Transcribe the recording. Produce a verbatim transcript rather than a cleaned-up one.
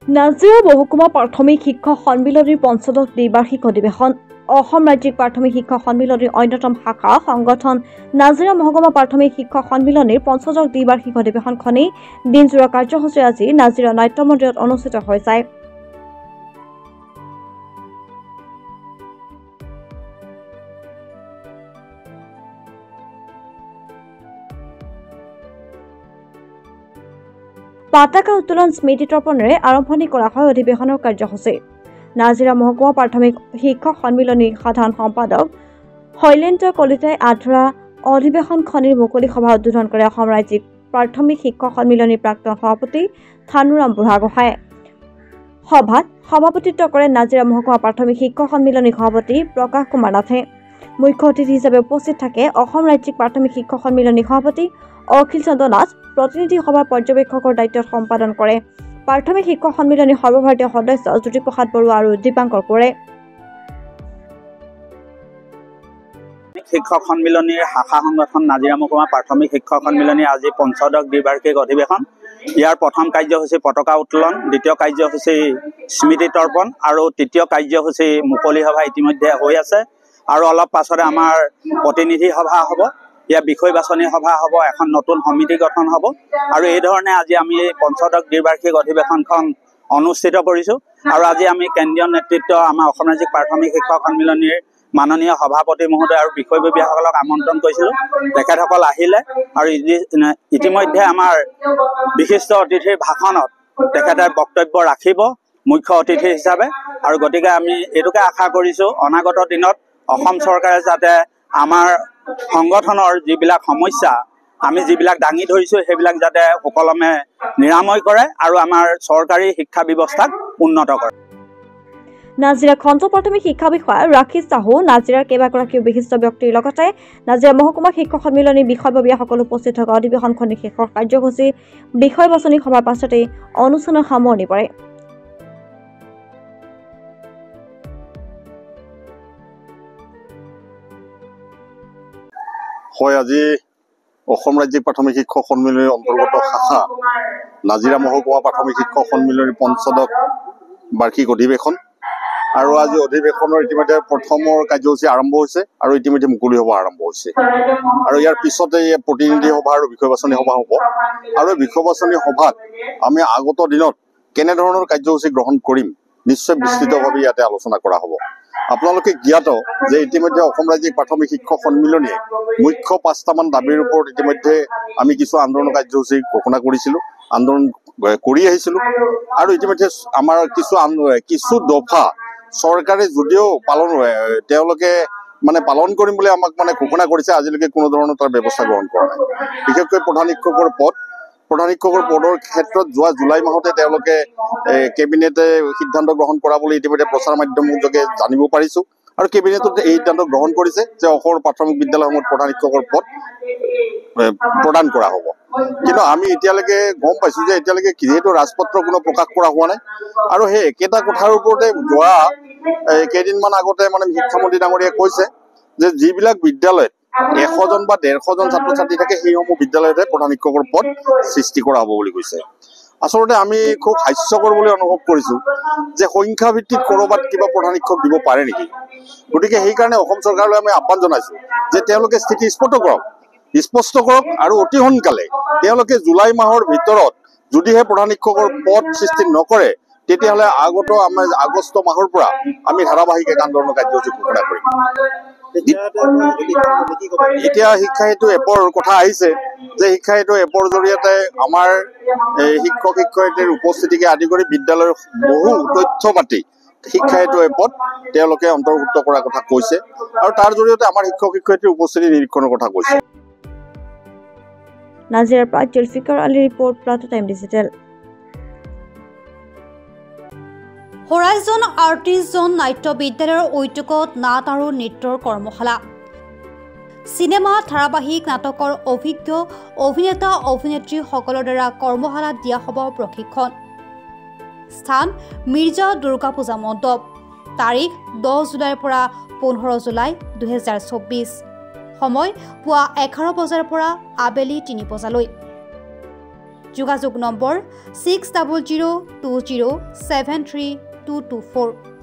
নাজিৰা মহকুমা প্ৰাথমিক শিক্ষক সন্মিলনীৰ পঞ্চদশ দ্বিবাৰ্ষিক অধিৱেশন অসম ৰাজ্যিক প্ৰাথমিক শিক্ষক সন্মিলনীৰ অন্যতম শাখা সংগঠন নাজিৰা মহকুমা প্ৰাথমিক শিক্ষক সন্মিলনীৰ পঞ্চদশ দ্বিবাৰ্ষিক অধিৱেশনখনি দিনজোৰা কাৰ্যসূচী আজি নাজিৰা নাট্য মন্দিৰত অনুষ্ঠিত হৈ যায়। পতাকা উত্তোলন স্মৃতি তৰ্পণেৰে আৰম্ভণি কৰা হয় অধিৱেশনৰ কাৰ্যসূচী। নাজিৰা মহকুমা প্ৰাথমিক শিক্ষক সন্মিলনীৰ সাধাৰণ সম্পাদক শৈলেন্দ্ৰ কলিতাই আধৰা অধিৱেশনখনিৰ মুকলি সভা উদ্বোধন কৰে অসম ৰাজ্যিক প্ৰাথমিক শিক্ষক সন্মিলনীৰ প্ৰাক্তন সভাপতি থানুৰাম বুঢ়াগোহাঁয়ে। সভাত সভাপতিত্ব কৰে নাজিৰা মহকুমা প্ৰাথমিক শিক্ষক সন্মিলনীৰ সভাপতি প্ৰকাশ কুমাৰ নাথে। মুখ্য অতিথি হিচাপে উপস্থিত থাকে অসম ৰাজ্যিক প্ৰাথমিক শিক্ষক সন্মিলনীৰ সভাপতি অখিল চন্দ্ৰ নাথ। প্ৰতিনিধি সভাৰ পৰ্যবেক্ষকৰ দায়িত্বত সম্পাদন কৰে প্ৰাথমিক শিক্ষক সন্মিলনীৰ সৰ্বভাৰতীয় সদস্য জ্যোতিপ্ৰসাদ বৰুৱা আৰু দীপাংকৰ কোঁৱৰে। শিক্ষক সন্মিলনীৰ শাখা সংগঠন নাজিৰা মহকুমা প্ৰাথমিক শিক্ষক সন্মিলনীৰ আজি পঞ্চদশ দ্বিবাৰ্ষিক অধিৱেশন। ইয়াৰ প্ৰথম কাৰ্যসূচী পতাকা উত্তোলন, দ্বিতীয় কাৰ্যসূচী স্মৃতি তৰ্পণ আৰু তৃতীয় কাৰ্যসূচী মুকলি সভা ইতিমধ্যে হৈ আছে আৰু অলপ পাছতে আমাৰ প্ৰতিনিধি সভা হ'ব। ইয়াৰ বিষয় বাছনি সভা হ'ব, এখন নতুন সমিতি গঠন হ'ব আৰু এই ধৰণে আজি আমি পঞ্চদশ দ্বিবাৰ্ষিক অধিৱেশনখন অনুষ্ঠিত কৰিছোঁ। আৰু আজি আমি কেন্দ্ৰীয় নেতৃত্ব আমাৰ অসম ৰাজ্যিক প্ৰাথমিক শিক্ষক সন্মিলনীৰ মাননীয় সভাপতি মহোদয় আৰু বিষয়ববীয়াসকলক আমন্ত্ৰণ কৰিছিলোঁ। তেখেতসকল আহিলে আৰু ইতিমধ্যে আমাৰ বিশিষ্ট অতিথিৰ ভাষণত তেখেতে বক্তব্য ৰাখিব মুখ্য অতিথি হিচাপে। আৰু গতিকে আমি এইটোকে আশা কৰিছোঁ অনাগত দিনত অসম চৰকাৰে যাতে আমাৰ সংগঠনৰ যিবিলাক সমস্যা আমি যিবিলাক দাঙি ধৰিছোঁ সেইবিলাক যাতে সুকলমে নিৰাময় কৰে আৰু আমাৰ চৰকাৰী শিক্ষা ব্যৱস্থাক উন্নত কৰে। নাজিৰা খণ্ড প্ৰাথমিক শিক্ষা বিষয়া ৰাখি চাহু, নাজিৰাৰ কেইবাগৰাকীও বিশিষ্ট ব্যক্তিৰ লগতে নাজিৰা মহকুমা শিক্ষক সন্মিলনীৰ বিষয়ববীয়াসকল উপস্থিত থকা অধিৱেশনখনিৰ শেষৰ কাৰ্যসূচী বিষয় বাছনি সভাৰ পাছতেই অনুষ্ঠানৰ সামৰণি পৰে। হয়, আজি অসম ৰাজ্যিক প্ৰাথমিক শিক্ষক সন্মিলনীৰ অন্তৰ্গত শাখা নাজিৰা মহকুমা প্ৰাথমিক শিক্ষক সন্মিলনীৰ পঞ্চদশ বাৰ্ষিক অধিৱেশন আৰু আজি অধিৱেশনৰ ইতিমধ্যে প্ৰথমৰ কাৰ্যসূচী আৰম্ভ হৈছে আৰু ইতিমধ্যে মুকলি সভা আৰম্ভ হৈছে আৰু ইয়াৰ পিছতে প্ৰতিনিধি সভা আৰু বিষয় বাছনি সভা হ'ব। আৰু বিষয় বাছনি সভাত আমি আগত দিনত কেনেধৰণৰ কাৰ্যসূচী গ্ৰহণ কৰিম নিশ্চয় বিস্তৃতভাৱে ইয়াতে আলোচনা কৰা হ'ব। আপোনালোকে জ্ঞাত যে ইতিমধ্যে অসম ৰাজ্যিক প্ৰাথমিক শিক্ষক সন্মিলনীয়ে মুখ্য পাঁচটামান দাবীৰ ওপৰত ইতিমধ্যে আমি কিছু আন্দোলন কাৰ্যসূচী ঘোষণা কৰিছিলোঁ, আন্দোলন কৰি আহিছিলোঁ আৰু ইতিমধ্যে আমাৰ কিছু কিছু দফা চৰকাৰে যদিও পালন তেওঁলোকে মানে পালন কৰিম বুলি আমাক মানে ঘোষণা কৰিছে, আজিলৈকে কোনো ধৰণৰ তাৰ ব্যৱস্থা গ্ৰহণ কৰা নাই। বিশেষকৈ প্ৰধান শিক্ষকৰ পদ প্ৰধান শিক্ষকৰ পদৰ ক্ষেত্ৰত যোৱা জুলাই মাহতে তেওঁলোকে কেবিনেটে সিদ্ধান্ত গ্ৰহণ কৰা বুলি ইতিমধ্যে প্ৰচাৰ মাধ্যমৰ যোগে জানিব পাৰিছোঁ আৰু কেবিনেটত এই সিদ্ধান্ত গ্ৰহণ কৰিছে যে অসমৰ প্ৰাথমিক বিদ্যালয়সমূহত প্ৰধান শিক্ষকৰ পদ প্ৰদান কৰা হ'ব। কিন্তু আমি এতিয়ালৈকে গম পাইছোঁ যে এতিয়ালৈকে যিহেতু ৰাজপত্ৰ কোনো প্ৰকাশ কৰা হোৱা নাই আৰু সেই একেটা কথাৰ ওপৰতে যোৱা কেইদিনমান আগতে মানে শিক্ষামন্ত্ৰী ডাঙৰীয়াই কৈছে যে যিবিলাক বিদ্যালয়ত এশজন বা ডেৰশজন ছাত্ৰ ছাত্ৰী থাকে সেইসমূহ বিদ্যালয়তে প্ৰধান শিক্ষকৰ পদ সৃষ্টি কৰা হ'ব বুলি কৈছে। আচলতে আমি খুব হাস্যকৰ বুলি অনুভৱ কৰিছোঁ যে সংখ্যা ভিত্তিত ক'ৰবাত কিবা প্ৰধান শিক্ষক দিব পাৰে নেকি। গতিকে সেইকাৰণে অসম চৰকাৰলৈ আমি আহ্বান জনাইছোঁ যে তেওঁলোকে স্থিতি স্পষ্ট কৰক স্পষ্ট কৰক আৰু অতি সোনকালে তেওঁলোকে জুলাই মাহৰ ভিতৰত যদিহে প্ৰধান শিক্ষকৰ পদ সৃষ্টি নকৰে তেতিয়াহ'লে আগত আমাৰ আগষ্ট মাহৰ পৰা আমি ধাৰাবাহিক এক আন্দোলন কাৰ্যসূচী ঘোষণা কৰিম। এতিয়া শিক্ষা সেতু এপৰ কথা আহিছে যে শিক্ষা সেতু এপৰ জৰিয়তে আমাৰ শিক্ষক শিক্ষয়িত্ৰীৰ উপস্থিতিকে আদি কৰি বিদ্যালয়ৰ বহু তথ্য পাতি শিক্ষা সেতু এপত তেওঁলোকে অন্তৰ্ভুক্ত কৰাৰ কথা কৈছে আৰু তাৰ জৰিয়তে আমাৰ শিক্ষক শিক্ষয়িত্ৰীৰ উপস্থিতি নিৰীক্ষণৰ কথা কৈছে। নাজিৰাৰ পৰা জুলফিকাৰ আলী ৰিপৰ্ট, প্লাটু time digital. Horizon artist zone নাট্য বিদ্যালয়ৰ উদ্যোগত নাট আৰু নৃত্যৰ কৰ্মশালা। চিনেমা ধাৰাবাহিক নাটকৰ অভিজ্ঞ অভিনেতা অভিনেত্ৰীসকলৰ দ্বাৰা কৰ্মশালাত দিয়া হ'ব প্ৰশিক্ষণ। স্থান মিৰ্জা দুৰ্গা পূজা মণ্ডপ। তাৰিখ দহ জুলাইৰ পৰা পোন্ধৰ জুলাই দুহেজাৰ চৌব্বিছ। সময় পুৱা এঘাৰ বজাৰ পৰা আবেলি তিনি বজালৈ। যোগাযোগ নম্বৰ six double zero' two zero' seven three two two four.